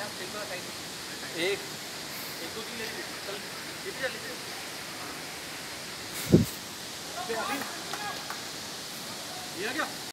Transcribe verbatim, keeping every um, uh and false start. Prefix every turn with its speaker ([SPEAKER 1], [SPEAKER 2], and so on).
[SPEAKER 1] एक एक दो तीन ले चल लीजिए लीजिए ये आ गया।